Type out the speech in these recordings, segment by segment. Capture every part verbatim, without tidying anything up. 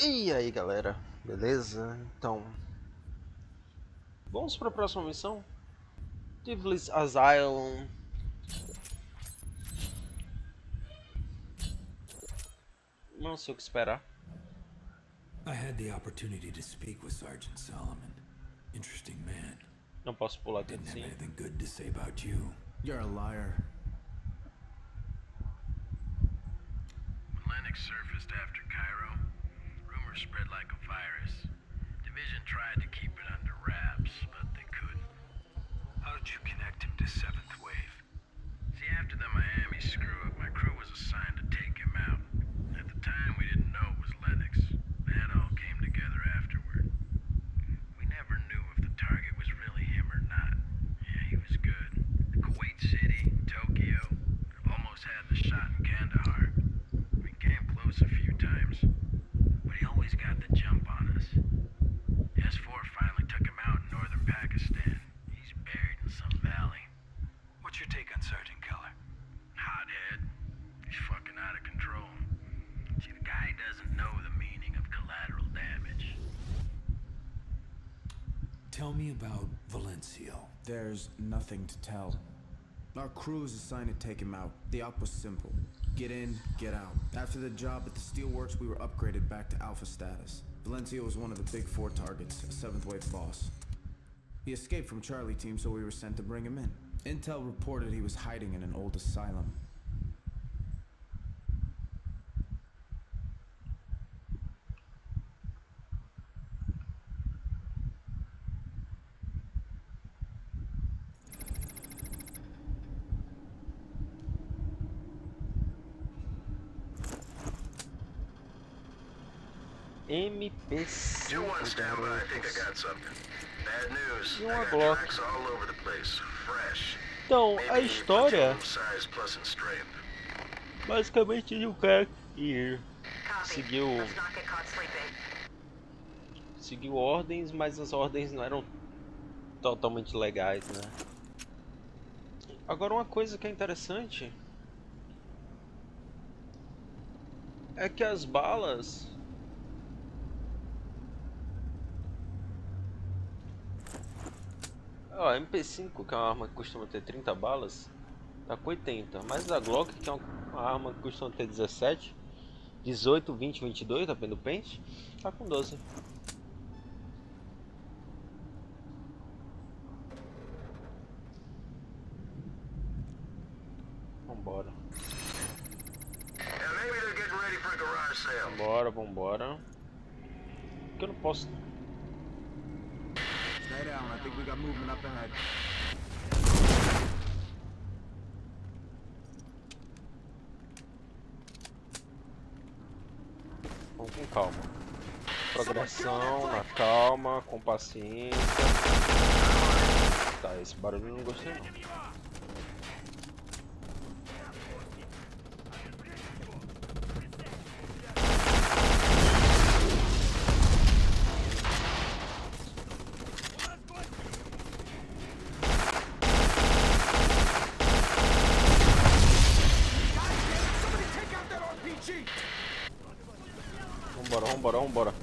E aí galera, beleza? Então, vamos para a próxima missão? Devil's Asylum. Não sei o que esperar. I had the opportunity to speak with Sergeant Solomon. Interesting man. Não posso pular Didn't have cutscene. anything good to say about you. You're a liar. When Lennox surfaced after Cairo, rumors spread like a virus. Division tried to keep it under wraps, but they couldn't. How did you connect him to seventh Wave? See, after the Miami screw-up, my crew was assigned to take him out. At the time, we didn't know it was Lennox. That all came together afterward. We never knew if the target was really him or not. Yeah, he was good. Kuwait City, Tokyo, almost had the shot in Kandahar. We came close a few times, but he always got the jump on us. S four finally took him out in northern Pakistan. He's buried in some valley. What's your take on Sergeant Keller? Hothead. He's fucking out of control. See, the guy doesn't know the meaning of collateral damage. Tell me about Valencio. There's nothing to tell. Our crew was assigned to take him out. The op was simple. Get in, get out. After the job at the steelworks, we were upgraded back to alpha status. Valencio was one of the big four targets, a seventh wave boss. He escaped from Charlie team, so we were sent to bring him in. Intel reported he was hiding in an old asylum. M P cinco two one standby, I think I garotos. got something. Bad news. E I uma got Glock. tracks all over the place. Fresh. Então, a Maybe história, platoon size plus in strength. basicamente, de um cara que Copy. seguiu, Let's not get caught sleeping. seguiu ordens, mas as ordens não eram totalmente legais, né? Agora, uma coisa que é interessante é que as balas... Ó, a M P cinco, que é uma arma que costuma ter trinta balas, tá com oitenta. Mas a Glock, que é uma arma que costuma ter dezessete, dezoito, vinte, vinte e dois, depende do pente, tá com doze. Vambora. Yeah, maybe they're getting ready for a garage sale. Vambora, vambora. Que eu não posso... Stay down, I think we got movement up ahead. Vamos com calma. Progressão, na calma, com paciência. Tá, esse barulho eu não gostei não. Vambora, vambora, vambora.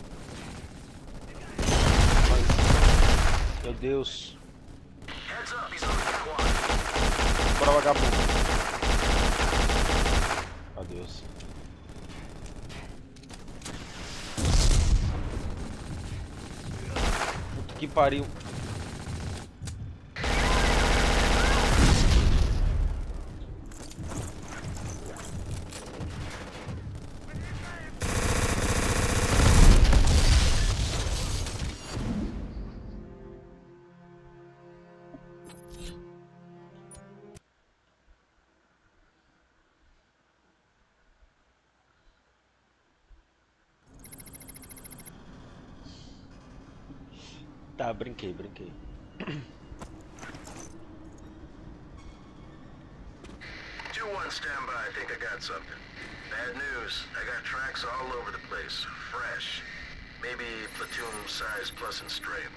Ai, meu Deus. Heads up, he's on the catwalk. Bora, vagabundo. Adeus. Puta que pariu. Tá, brinquei, brinquei. two one standby, I think I got something. Bad news. I got tracks all over the place. Fresh. Maybe platoon size plus in strength.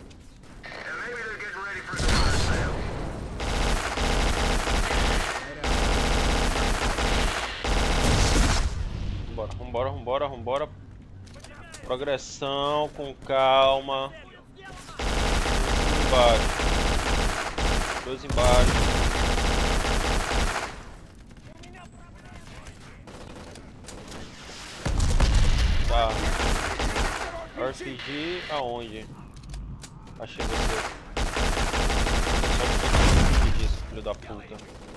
And maybe they're getting ready for a garage sale. Stay down. vambora, vambora, vambora. Progressão, com calma. Embaixo. Dois embaixo. Tá. R P G aonde? Achei você. Só que eu tenho isso, filho da puta.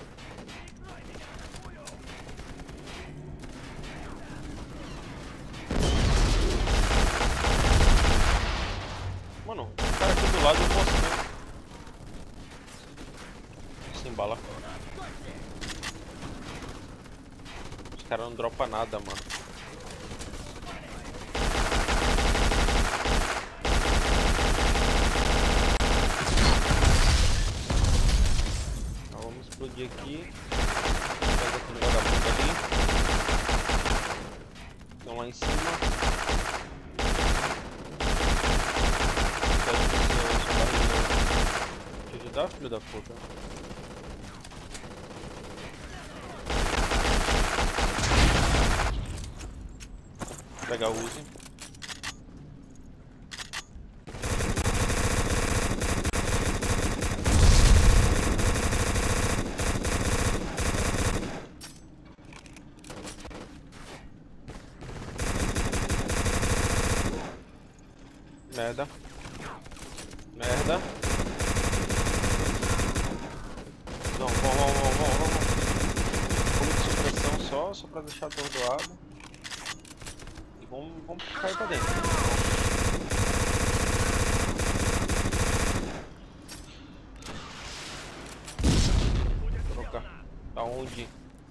Mano, o cara aqui do lado eu mostrei. Sem bala. Os caras não dropam nada, mano. Então, vamos explodir aqui. Pega aquele vagabundo ali. Estão lá em cima. Te ajudar, filho da puta. Vou pegar o Uzi. Merda. Merda. Não, vamos, vamos, vamos, vamos. Fogo de supressão só, só pra deixar atordoado. E vamos, vamos cair pra dentro. Trocar. Tá onde?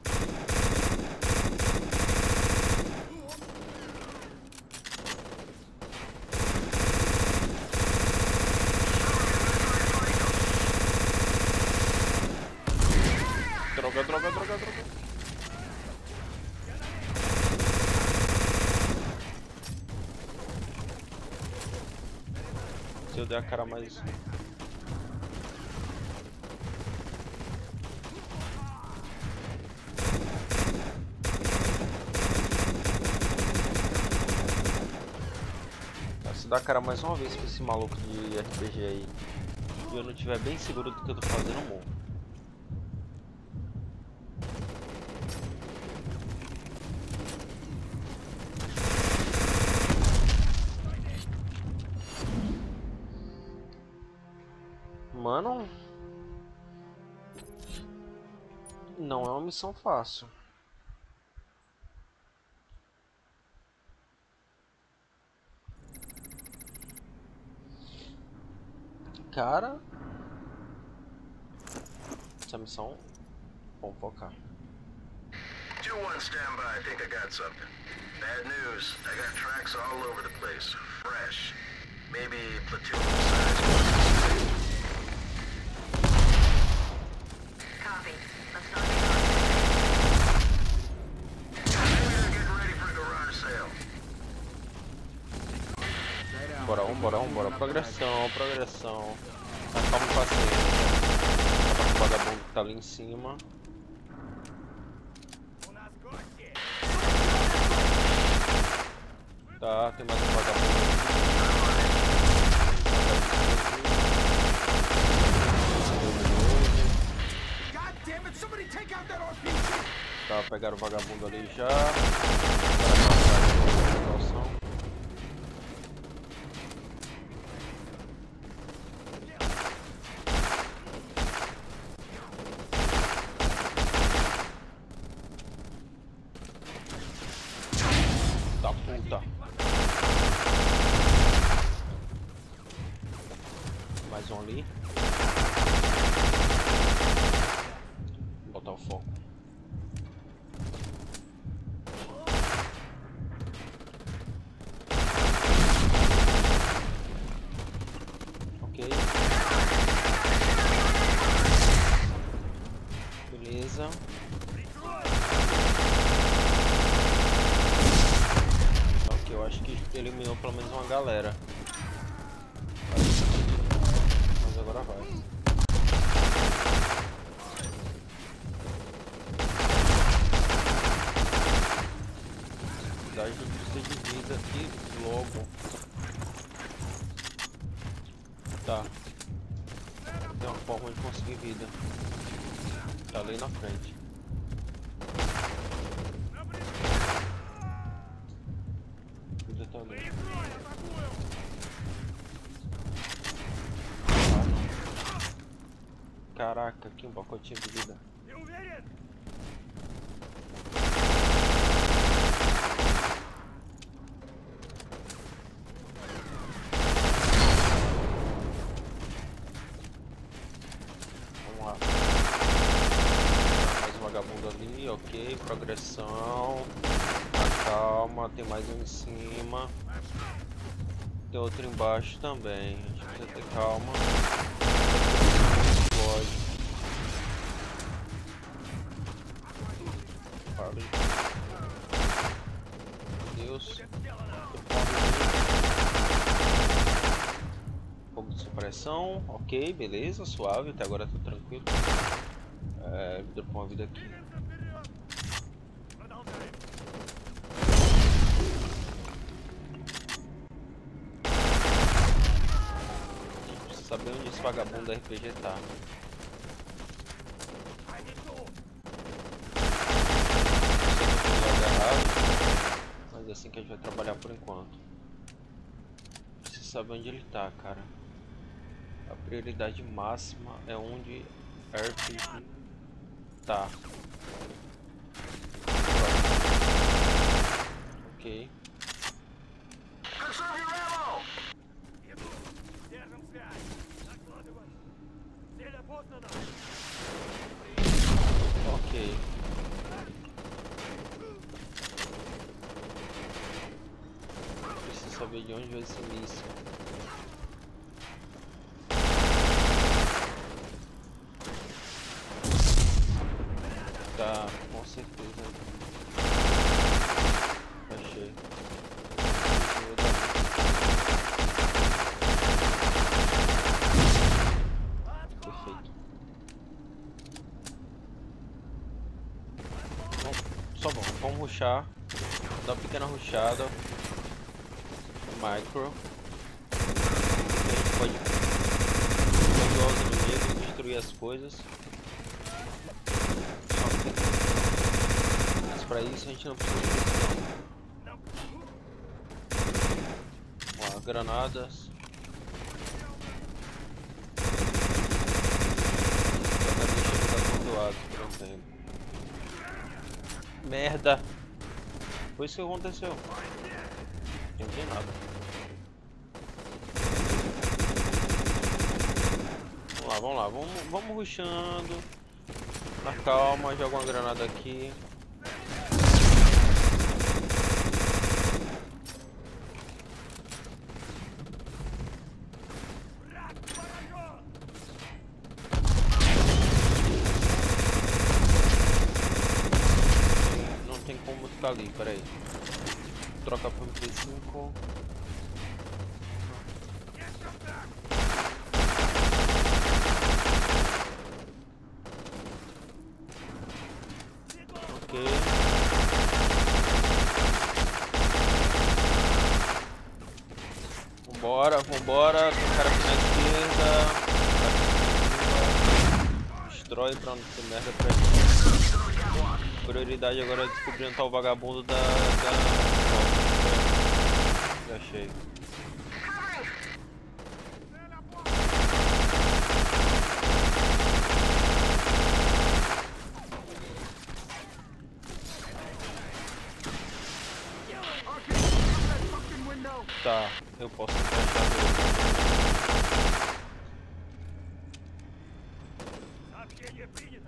Droga, droga, droga, droga. Se eu der a cara mais... Se eu dar a cara mais uma vez pra esse maluco de R P G aí e eu não estiver bem seguro do que eu tô fazendo, eu morro. Mano, não é uma missão fácil. Cara, essa missão, vamos focar. two one standby, I think I got something. Bad news, I got tracks all over the place. Fresh. Maybe platoon size. Copy. Let's not get Maybe they're getting ready for a garage sale. Bora, vambora, vambora. Progressão, progressão. Mas calma e paciência. O vagabundo que tá ali em cima. Tá, tem mais um vagabundo aqui. Tá, pegaram o vagabundo ali já. Da puta. Mais um ali. Vou botar o foco. Ok. Beleza. Ok, eu acho que eliminou pelo menos uma galera. Mas agora vai. Precisa de vida aqui logo. Tá. Tem uma forma de conseguir vida. Tá ali na frente. Vida tá ali. Ah, não. Caraca, aqui um pacotinho de vida. Ok, progressão. Calma, tem mais um em cima. Tem outro embaixo também. A gente precisa ter calma. Pode. Pare. Meu Deus. Fogo de supressão. Ok, beleza, suave. Até agora tá tranquilo. É, vida com uma vida aqui. Saber onde esse vagabundo da R P G tá. Mas é assim que a gente vai trabalhar por enquanto. Preciso saber onde ele tá, cara. A prioridade máxima é onde a R P G tá. Ok. Ok. Preciso saber de onde vai esse míssil. Tá, com certeza. Achei. Perfeito. Só vamos, vamos rushar, dar uma pequena rushada, micro, a gente pode pegar os inimigos, destruir as coisas, mas para isso a gente não precisa disso não. Vamos lá, granadas, só que deixa ele dar pontuado por um tempo. Merda! Foi isso que aconteceu. Não entendi nada. Vamos lá, vamos lá. Vamos, vamos rushando. Na calma, joga uma granada aqui. Ali, peraí. Troca para M P cinco. Ok. Vambora, vambora. Tem um cara aqui na esquerda. Destrói pra não ter merda pra gente. Prioridade agora é descobrir onde tá o vagabundo da... da... Já achei. Tá, eu posso fechar ele.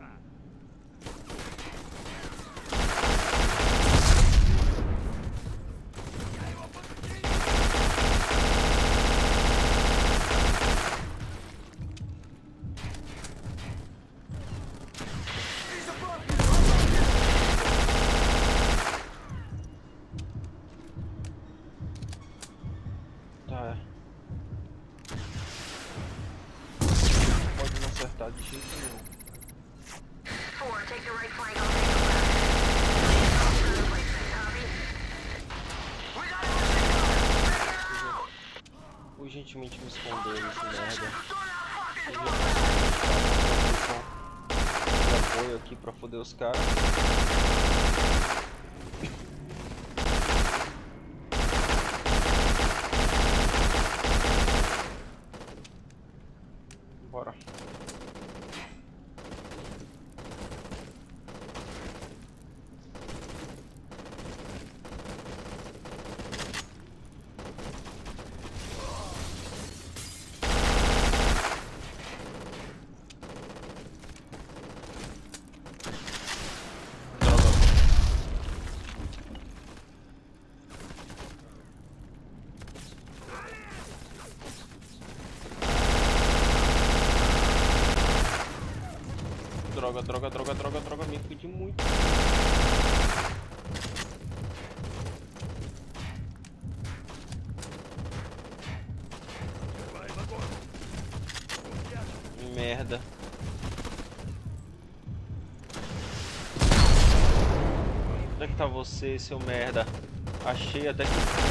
Tá. Pode não acertar de jeito nenhum. Four, take the right flank, I'll take the left. Replacement, copy? constantemente me esconder, esse merda. Eu apoio aqui pra foder os caras. Bora. Droga, droga, droga, droga, droga, me fudi muito. Merda. Onde é que tá você, seu merda? Achei até que...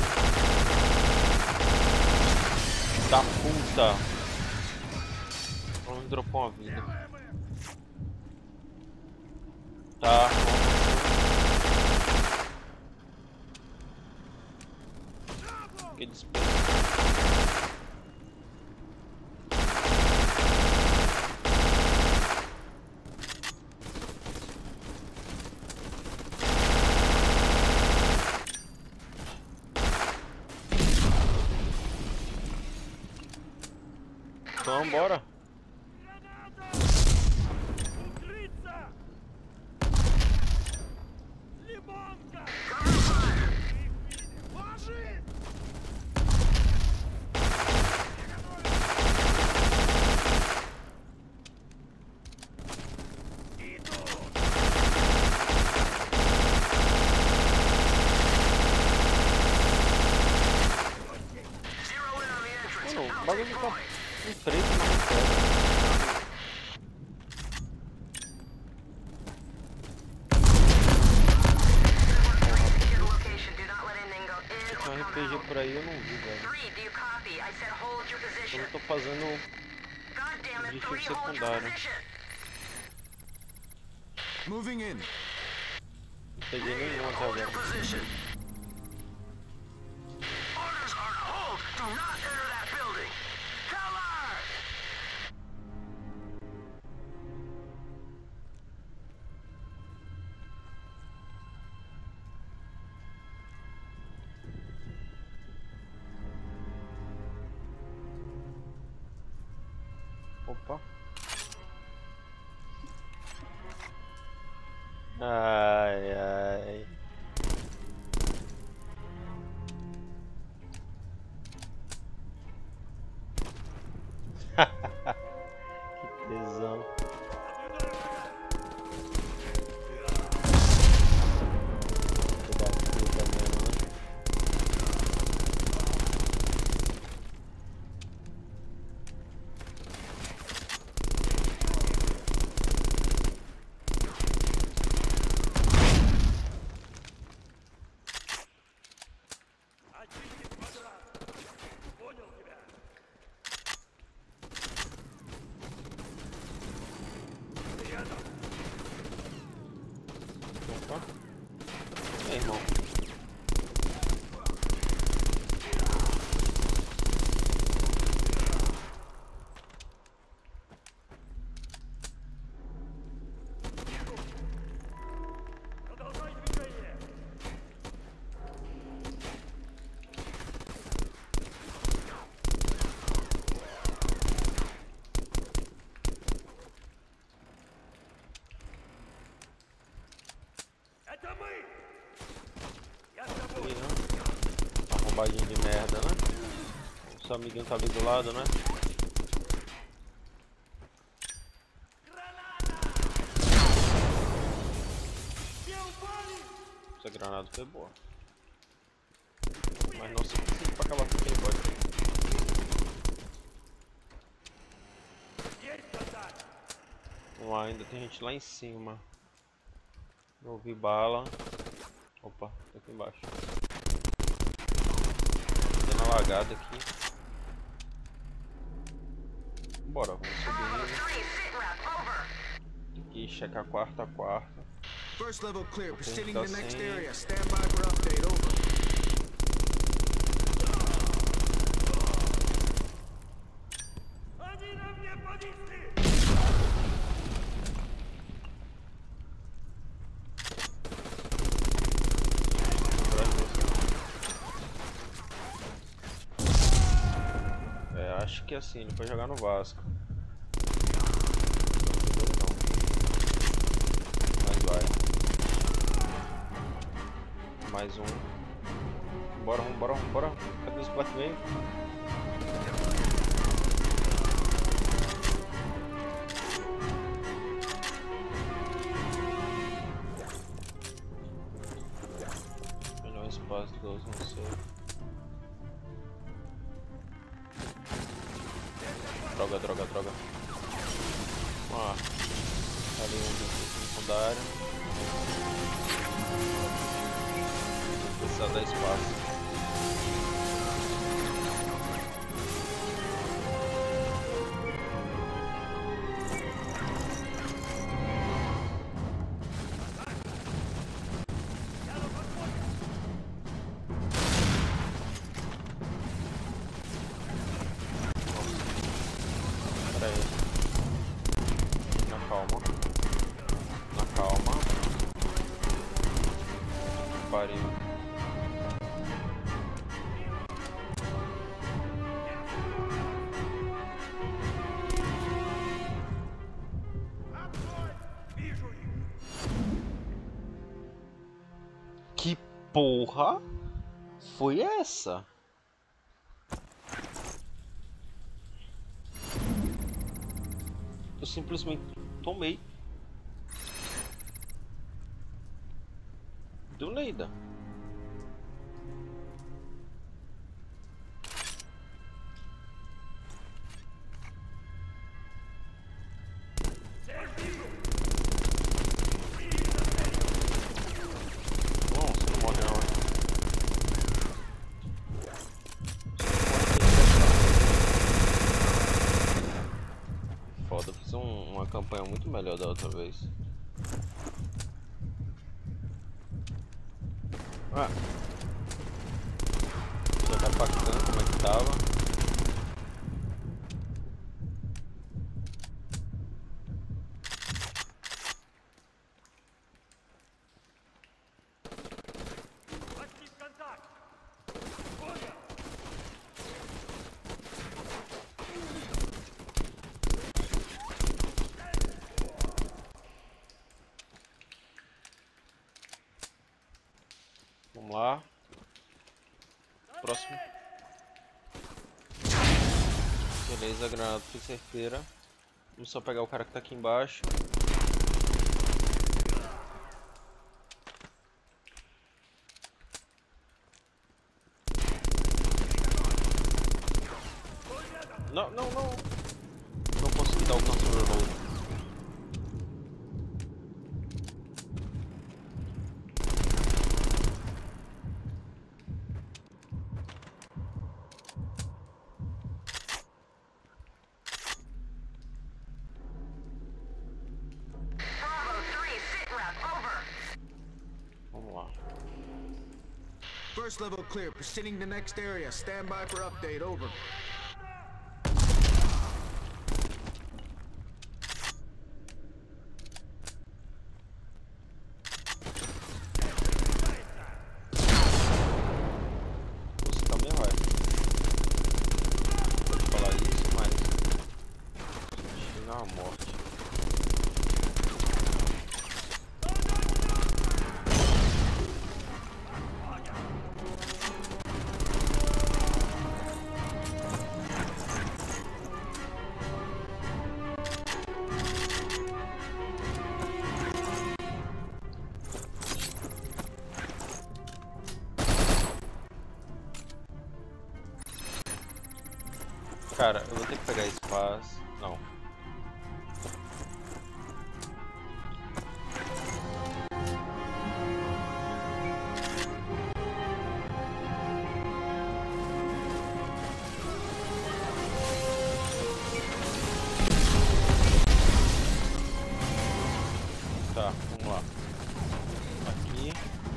Da puta. Vamos dropar uma vida. Tá. Que despesa. Então, bora. O bagulho tá em preto, mas não pega. Um R P G por aí eu não vi, velho. Eu não tô fazendo objetivo secundário. Moving in. Não peguei nenhum até agora. Opa. Ai, ai. Que tesão. Filho da puta mesmo, né? Opa. É, irmão. Ih, não. Arrombadinho de merda, né? O seu amiguinho tá ali do lado, né? Essa granada foi boa. Mas não suficiente pra acabar com aquele bot. Vamos lá, ainda tem gente lá em cima. Eu ouvi bala. Opa, tá aqui embaixo. Tem uma lagada aqui. Bora, vamos Bravo subir. three, sit rep, over. Tem que checar a quarta, a quarta. First level clear. Proceeding tá to next sem- area. Stand by for update. Over. É, acho que assim, ele foi jogar no Vasco. Mas vai. Mais um. Bora, vamos, bora, vamos, bora. Cadê os Batman? Melhor espaço dos, não sei. Droga, droga, droga. Ah, ali um do secundário. Precisa dar espaço. Pera aí. Na calma. Na calma. Pariu. Que porra foi essa? Eu simplesmente tomei. Do Neida. Bom, você não morre não. Foda, eu fiz um, uma campanha muito melhor da outra vez. Ah. Já tá pactando como é que tava. Vamos lá. Próximo. Beleza, a granada foi certeira. Vamos só pegar o cara que tá aqui embaixo. Não, não, não. Não consegui dar o alcance do reload. Bravo three, sit rep, over. Vamos lá. First level clear. Proceeding to next area. Stand by for update. Over. Você também vai. Pode falar isso, mas destino à morte. Cara, eu vou ter que pegar espaço. Não. Tá, vamos lá. Aqui.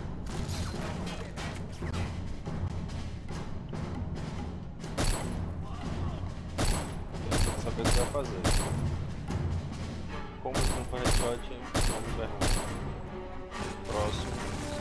Tem que saber o que vai fazer. Como não for headshot, vamos ver ruim. Próximo.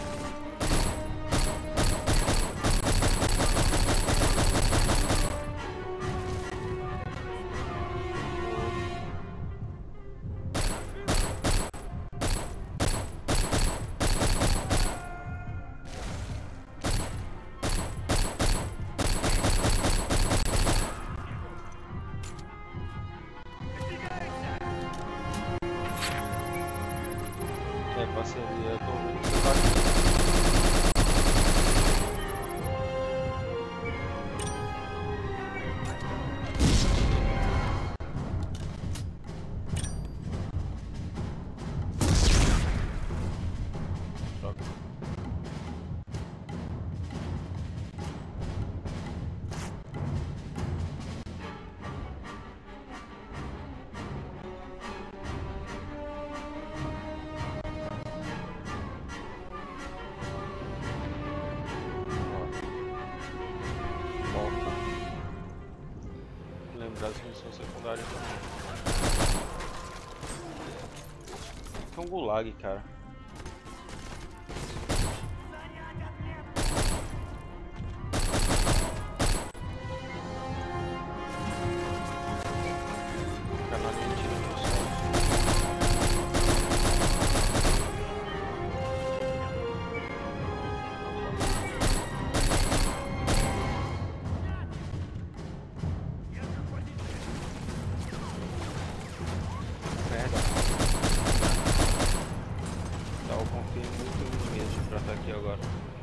É, parceria, eu tô vendo que você tá aqui. Droga. Foco. Lembrar as missões secundárias também. Tem um gulag, cara. Fica na linha de tiro do sol. Merda. Tá, eu confio muito mesmo pra estar aqui agora.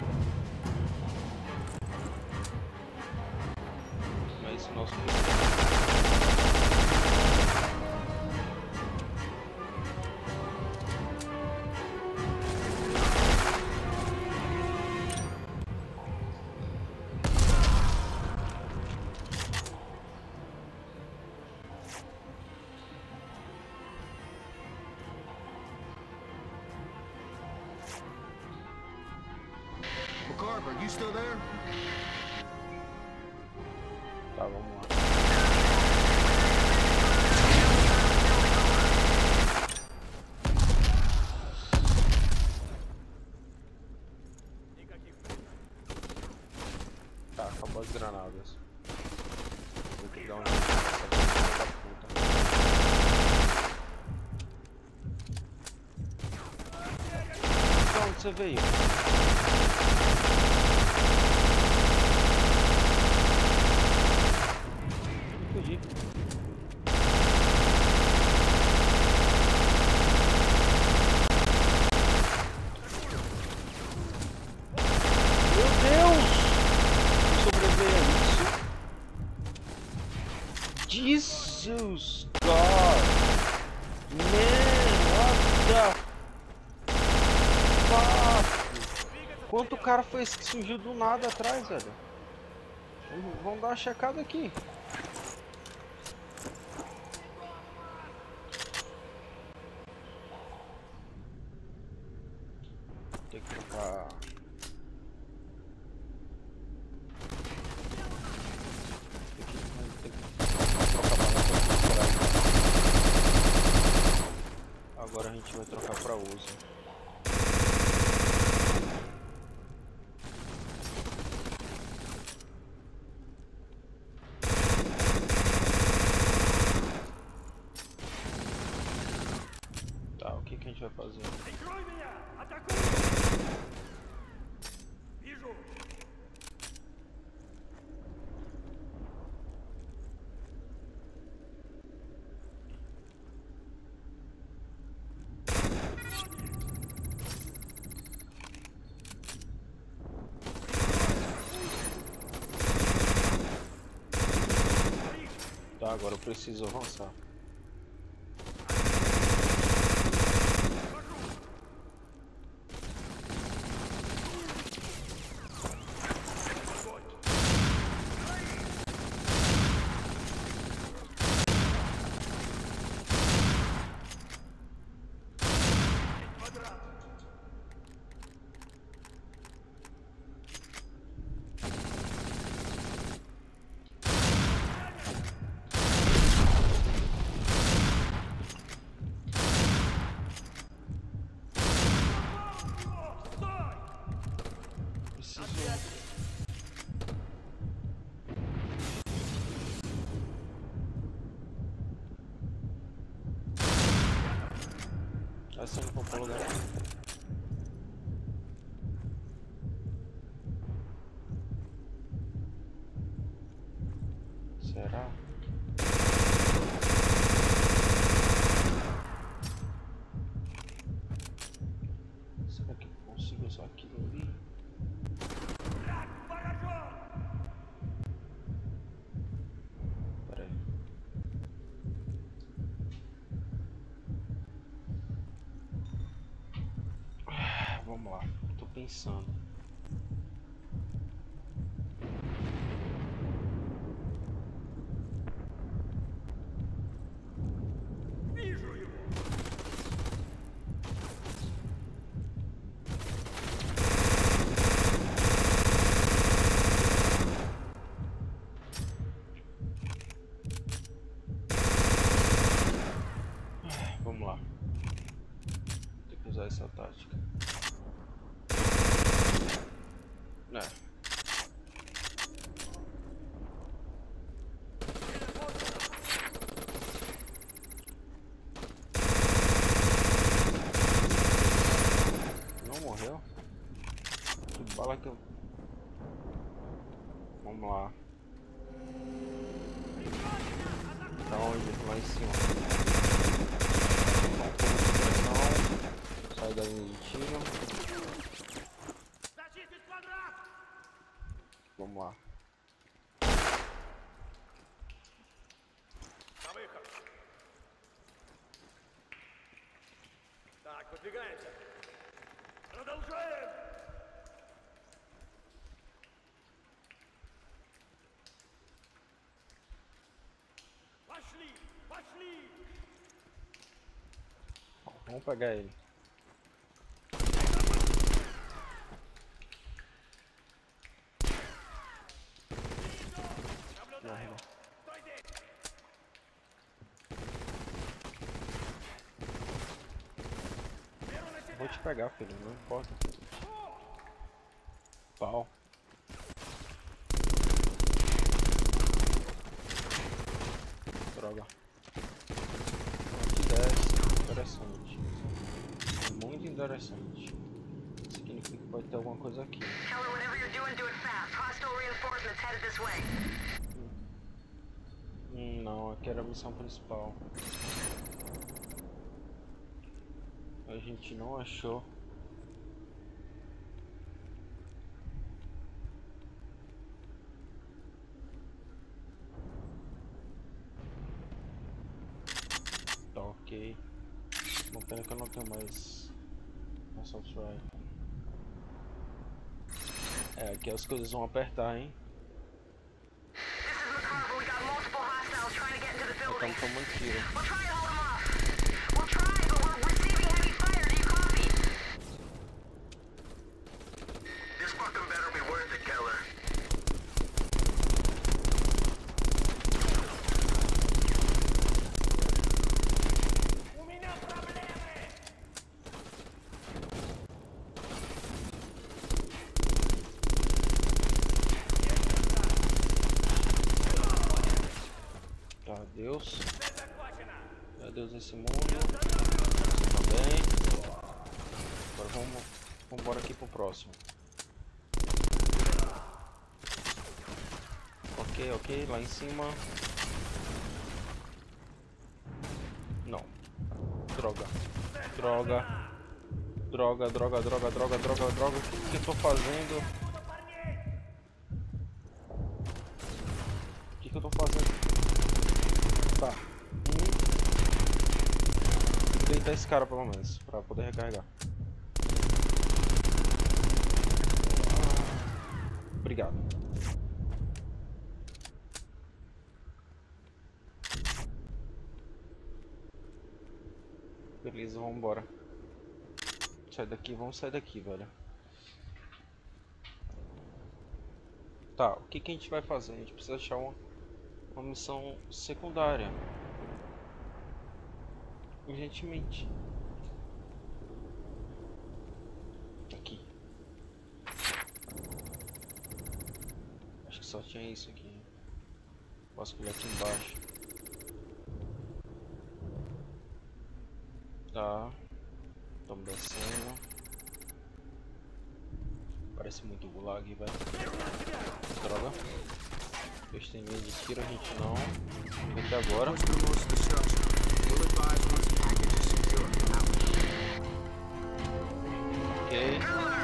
Mas o nosso Carver, you still there? Tá, vamos lá. Tá, acabou as granadas. Vou ter que dar um jeito nessa filha da puta. Pra onde você veio? Fugi. Meu Deus! Eu sobrevivi a isso. Jesus God! Man, what the fuck? Quanto cara foi esse que surgiu do nada atrás, velho? Vamos dar uma checada aqui. Tem que trocar. Tem que, tem que trocar balança por aí. Agora a gente vai trocar para uso. Tá, o que que a gente vai fazer? Tá, agora eu preciso avançar. Assim não vou pro lugar. Será? Será que eu consigo usar aquilo ali? Pera aí. Vamos lá, tô pensando. Vamos lá. Tem que usar essa tática. É. Não morreu? Que bala que eu... Vamos lá. Tá onde? Lá em cima. Sai daí de tiro. Vamos lá. Так, выдвигаемся. Продолжаем. Пошли, пошли. Bom, vamos pegar ele. Наблюдаем. Стой здесь. Беру на себя. Vou te pegar, filho, não importa. Pau. Droga. Aqui desce. Interessante. Muito interessante. Significa que pode ter alguma coisa aqui. Keller, whatever you're doing, do it fast. Hostile reinforcements headed this way. Hum, não, aqui era a missão principal. A gente não achou. Tá ok. Uma pena que eu não tenho mais assault rifle. É, aqui as coisas vão apertar, hein? This is McCarver. We got multiple hostiles trying to get into the building. Estamos tomando tiro. We'll try to hold them off. We'll try, but we're receiving heavy fire. Do you copy? This fucking better be worth it, Keller. У меня проблемы. Tá, adeus. Цель захвачена. Adeus esse mundo. Você também. Agora vamos, vamos embora aqui pro próximo. Ok, ok, lá em cima. Não. Droga. Droga. Droga, droga, droga, droga, droga, droga. O que, que eu tô fazendo? Оттуда парней. O que, que eu tô fazendo? Tá. Um. Vou deitar esse cara pelo menos, pra poder recarregar. Obrigado. Beleza, vamos embora. Sai daqui, vamos sair daqui, velho. Tá, o que, que a gente vai fazer? A gente precisa achar uma, uma missão secundária. Urgentemente. Aqui. só tinha isso aqui. Posso pular aqui embaixo. Tá. Estamos descendo. Parece muito gulag, velho. Droga. Eles têm linha de tiro, a gente não. Até agora. Ok.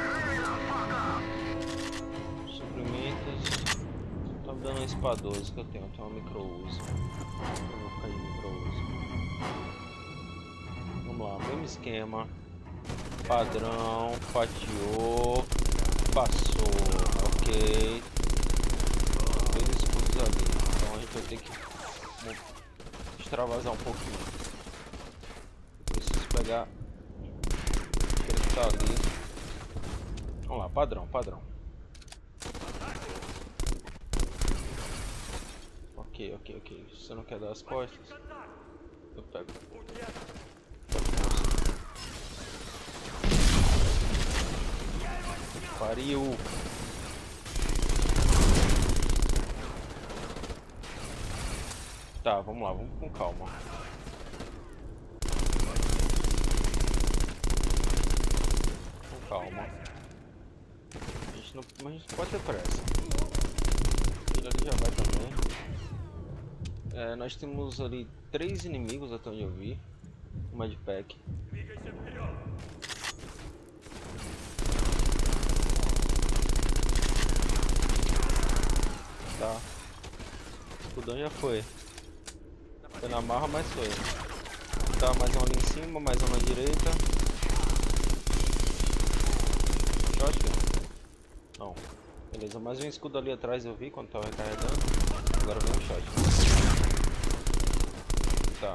Suprimentos. Tô dando um espadoso que eu tenho. Eu tenho uma micro-uso. Eu vou ficar de micro-uso. Vamos lá, mesmo esquema. Padrão, fatiou. Passou. Ok. Dois escudos ali. Então a gente vai ter que extravasar um pouquinho. Preciso pegar aquele que tá ali. Vamos lá, padrão, padrão. Ok, ok, ok. Se você não quer dar as costas, eu pego. Pariu. Tá, vamos lá, vamos com calma. Com calma. A gente não, mas a gente pode ter pressa. Ele ali já vai também. É, nós temos ali três inimigos até onde eu vi. Um medpack. Tá. O escudão já foi. Foi na marra, mas foi. Tá, mais um ali em cima, mais um na direita. Shot? Não. Beleza, mais um escudo ali atrás eu vi quando tava recarregando. Agora vem um shot. Tá.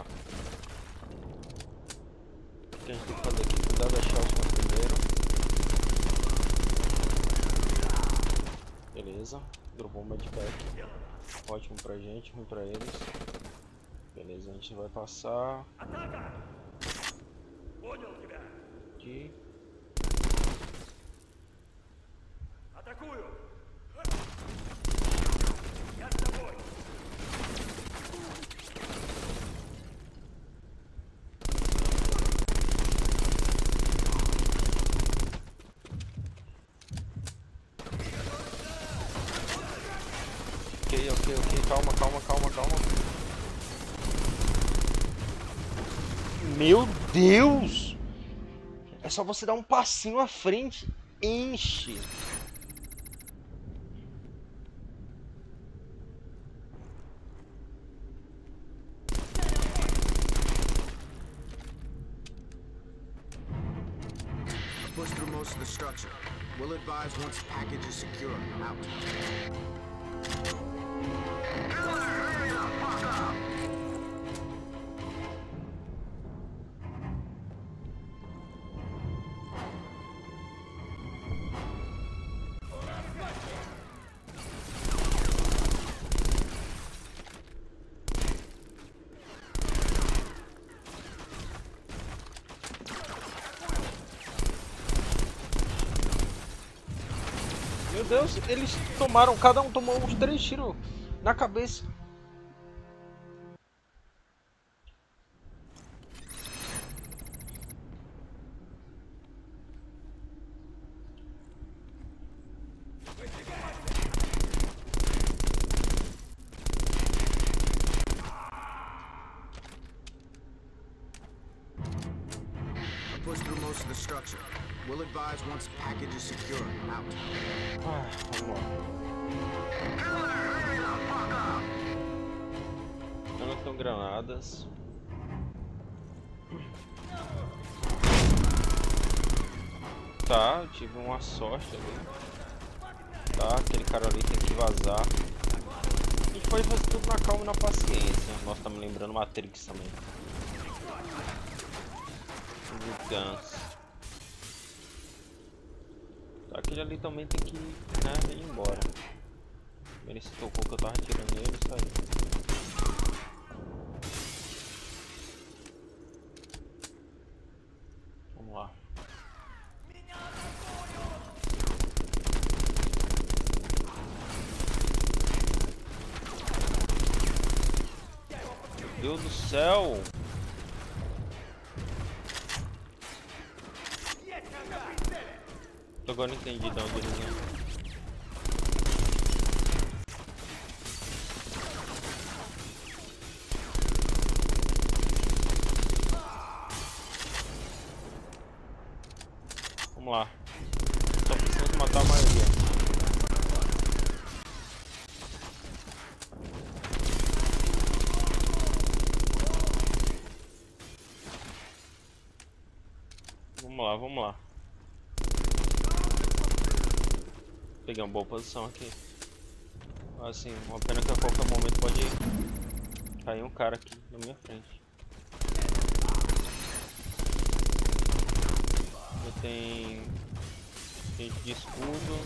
O que a gente tem que fazer aqui? Cuidar da shotgun primeiro. Beleza. Dropou um medpack. Ótimo pra gente, ruim pra eles. Beleza, a gente vai passar aqui. Ok, ok, ok, calma, calma, calma, calma. Meu Deus! É só você dar um passinho à frente, enche. Push through most of the structure. We'll advise once the package is secure. Out. Meu Deus, eles tomaram, cada um tomou uns três tiros na cabeça. Push through most of the structure. We'll advise once the package is secure. Out. Ah, vamos lá. Eu não tenho granadas. Tá, eu tive uma sorte ali. Tá, aquele cara ali tem que vazar. A gente pode fazer tudo na calma e na paciência. Nossa, tá me lembrando Matrix também. Guns. Tá, aquele ali também tem que, né, ir embora. Ele se tocou que eu tava atirando nele e saiu. Vamos lá. Deus do céu! Agora não entendi de onde eles vêm. Vamos lá. Só preciso matar a maioria. Vamos lá, vamos lá. Peguei uma boa posição aqui. Assim, uma pena que a qualquer momento pode cair um cara aqui na minha frente. Tem gente de escudo.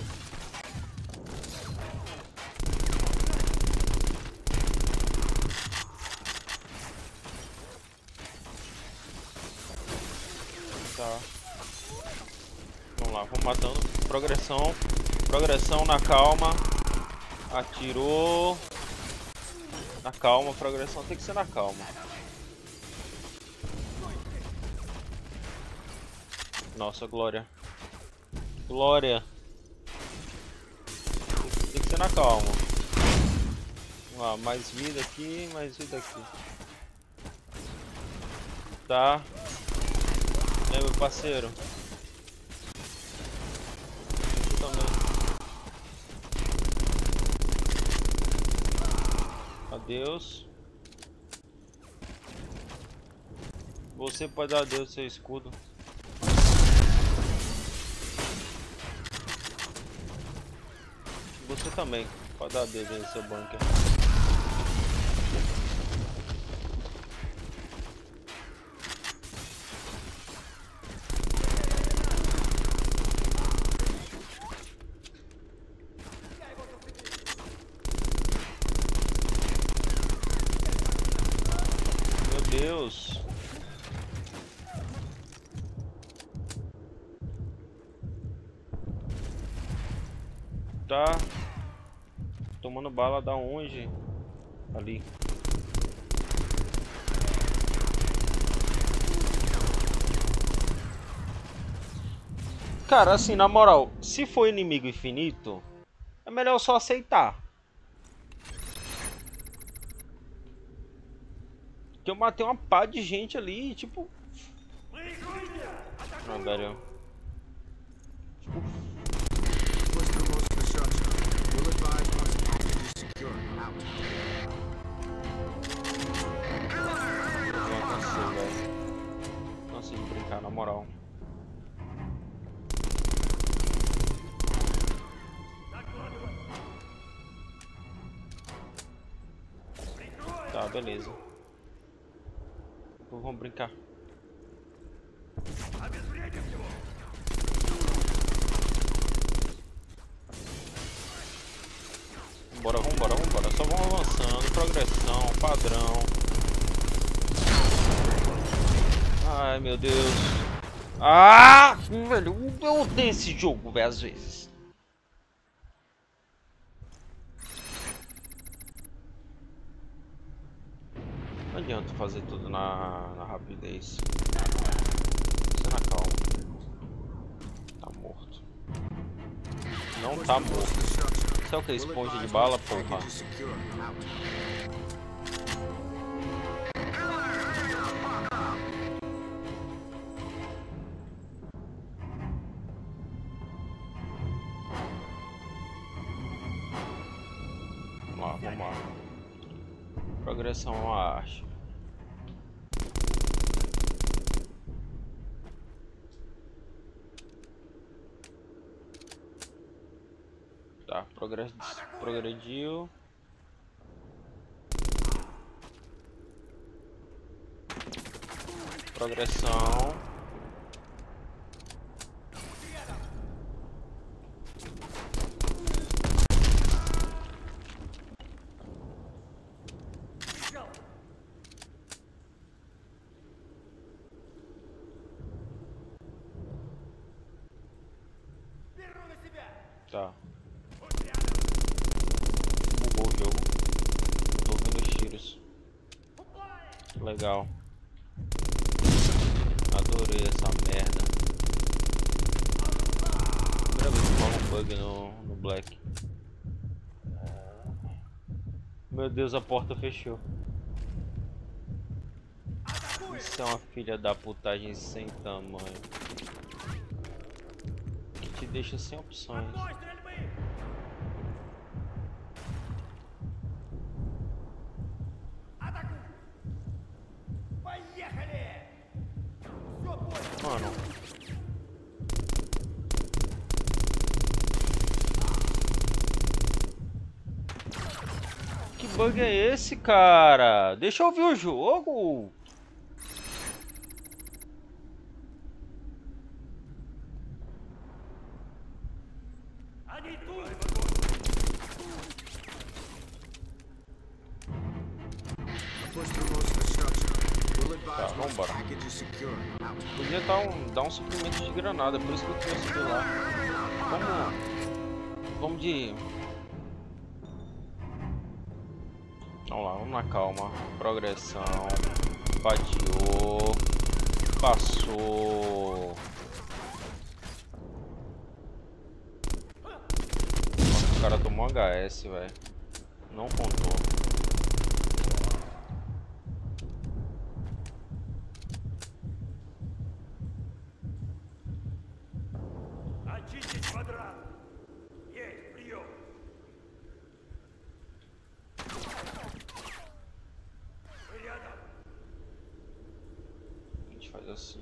Tá. Vamos lá, vamos matando. Progressão. Progressão na calma. Atirou. Na calma, progressão tem que ser na calma. Nossa, Glória. Glória. Tem que ser na calma. Vamos lá, mais vida aqui, mais vida aqui. Tá. É, meu parceiro. Aqui também. Adeus. Você pode dar adeus seu escudo. Você também pode dar adeus aí no seu bunker. Meu Deus. Tá tomando bala da onde? Ali. Cara, assim, na moral, se for inimigo infinito, é melhor só aceitar. Que eu matei uma pá de gente ali, tipo... Ah, velho. Tipo... Não consigo, velho. Não consigo brincar, na moral. Tá, beleza. Então vamos brincar. Vambora, vambora, vambora. Só vamos avançando. Progressão, padrão. Ai, meu Deus. Ah! Velho, eu odeio esse jogo, velho, às vezes. Não adianta fazer tudo na, na rapidez. Você na calma. Tá morto. Não tá morto. Isso é o que? Esponja de bala, porra. Vamos lá, vamos lá. Progressão é uma arte. Tá, progress... progrediu. Progressão. Tá. Bugou o jogo. Não tô ouvindo os tiros. legal. Adorei essa merda. Primeira vez que rola um bug no, no Black. Meu Deus, a porta fechou. Isso é uma filha da putagem sem tamanho. Que te deixa sem opções. Mano. Que bug é esse, cara? Deixa eu ouvir o jogo. Tá, vambora. Podia dar um, dar um suprimento de granada, por isso que eu queria subir lá. Vamos, vamos de... Vamos lá, vamos na calma. Progressão. Fatiou. Passou. Nossa, o cara tomou H S, velho. Não contou. A gente faz assim.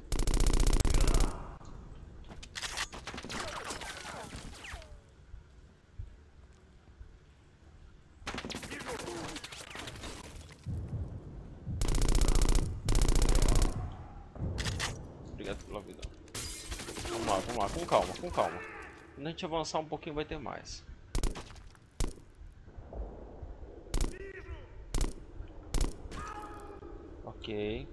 Obrigado pela vida. Vamos lá, vamos lá, com calma, com calma. Quando a gente avançar um pouquinho vai ter mais. Ok.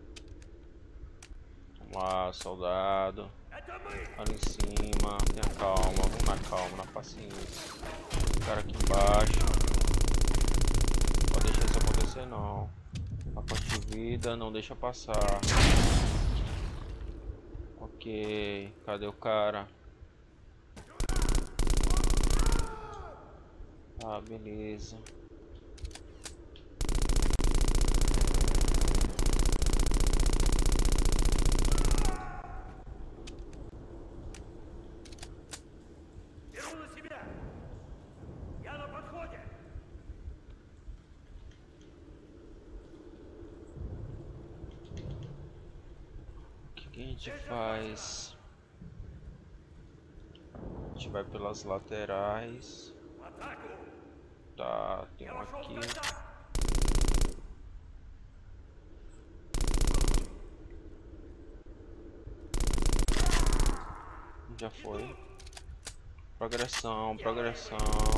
Vamos lá, soldado. Ali em cima, tenha calma, vamos na calma, na paciência. O cara aqui embaixo. Não pode deixar isso acontecer não. A parte de vida, não deixa passar. Ok, cadê o cara? Ah, beleza. O que a gente faz? A gente vai pelas laterais. Tá, tem um aqui. Já foi. Progressão, progressão.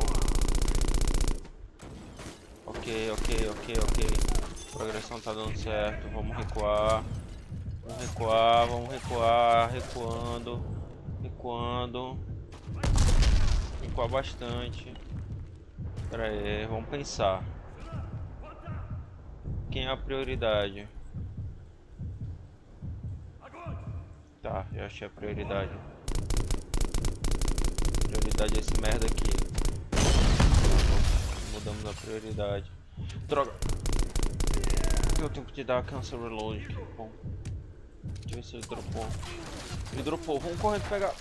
Ok, ok, ok, ok. Progressão tá dando certo. Vamos recuar. Vamos recuar, vamos recuar. Recuando. Recuando. Recuar bastante. Pera aí, vamos pensar. Quem é a prioridade? Tá, já achei a prioridade. Prioridade é esse merda aqui. Mudamos a prioridade. Droga! Deu tempo de dar cancel reload. Que bom. Deixa eu ver se ele dropou. Ele dropou, vamos correndo pegar.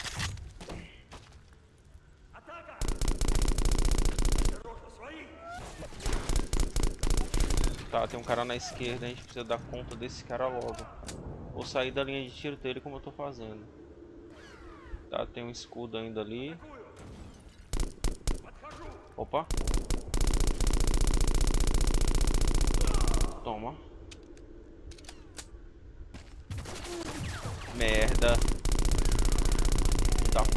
Tá, tem um cara na esquerda, a gente precisa dar conta desse cara logo. Vou sair da linha de tiro dele como eu tô fazendo. Tá, tem um escudo ainda ali. Opa. Toma. Merda. Tá.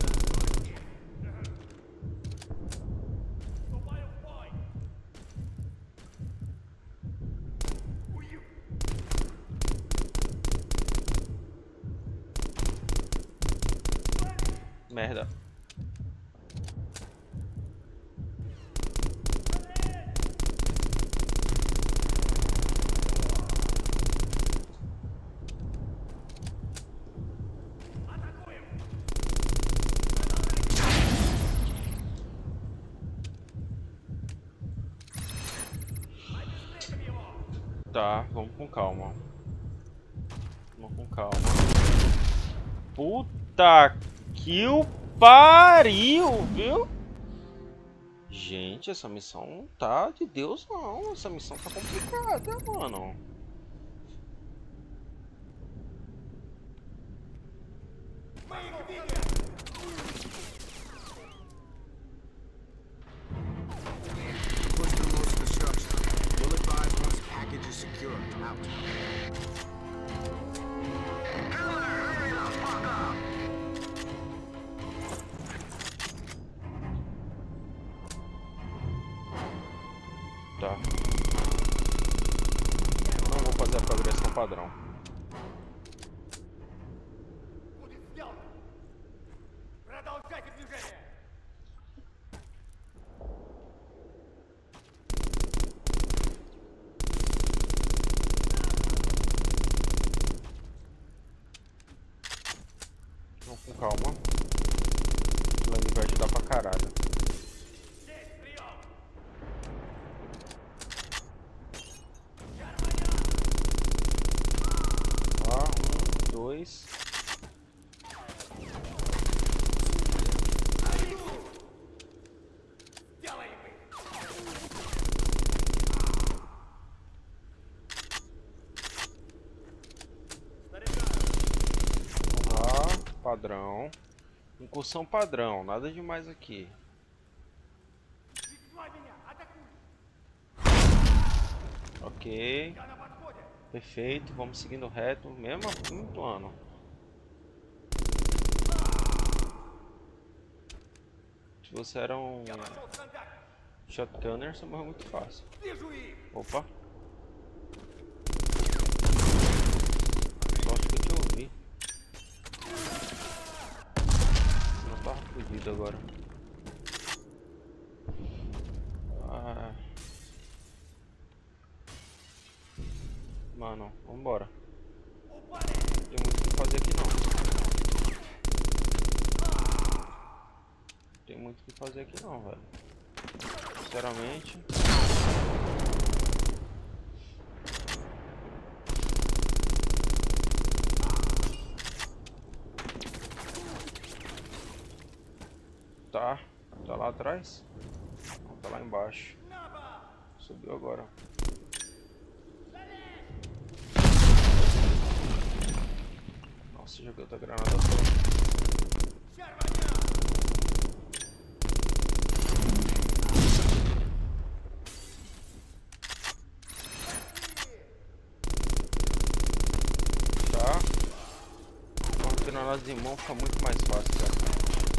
Merda. Tá, vamos com calma. Vamos com calma. Puta que o pariu, viu? Gente, essa missão não tá de Deus não. Essa missão tá complicada, mano. Push through most of the structure. We'll advise once the package is secure. Out. Tá. Não vou fazer a progressão padrão. Будет сделано. Продолжайте движение. Vamos com calma. Aquilo ali vai ajudar pra caralho. Здесь прием. Tá, um, dois. Делаем их. Vamos lá, padrão. Incursão padrão, nada demais aqui. Весьма меня. Атакуй. Ok, Я на подходе. perfeito, vamos seguindo reto, mesmo mesmo plano. Se você era um Я вошел в контакт. shotgunner, você morreu muito fácil. Вижу их. Opa! Só acho que eu te ouvi. Não tava fudido agora. Ah. Mano, vambora. Упали. Não tem muito o que fazer aqui não. Não tem muito o que fazer aqui não, velho. Sinceramente. Tá, tá lá atrás? Não, tá lá embaixo. Subiu agora. Nossa, joguei outra granada toda. Tá. Com as granadas de mão fica muito mais fácil, cara.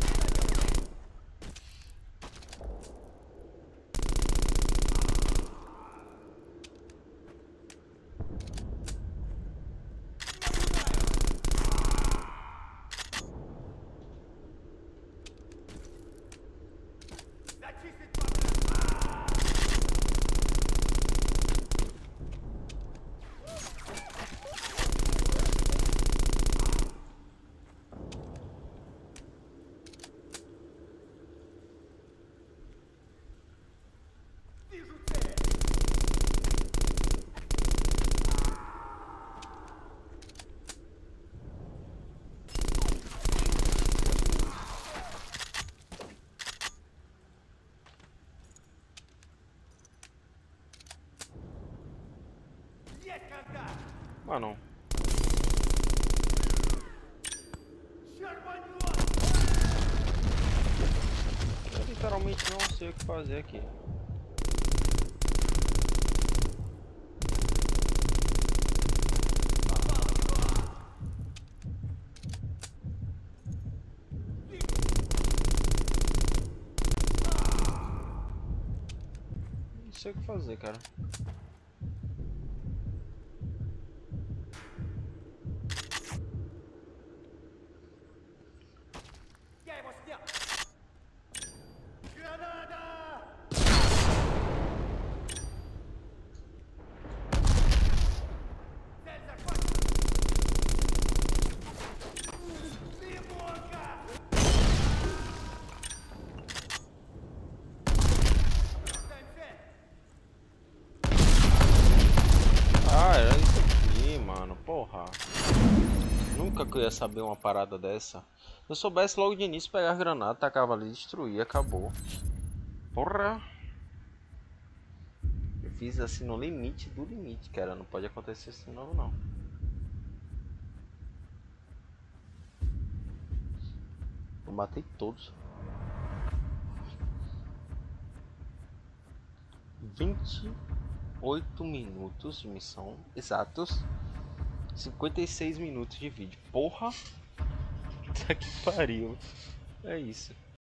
Зачистить подходы. Вижу цель. Есть контакт. Mano, Червонёк. eu literalmente não sei o que fazer aqui. Não sei o que fazer, cara. Я его снял. Граната! Цель захвачена. Лимонка! Бросаем цель. que eu ia saber uma parada dessa? Se eu soubesse logo de início pegar granada, tacava ali, destruir, acabou. Porra! Eu fiz assim no limite do limite, cara. Não pode acontecer isso de novo, não. Eu matei todos. vinte e oito minutos de missão exatos. cinquenta e seis minutos de vídeo. Porra! Tá que pariu. É isso.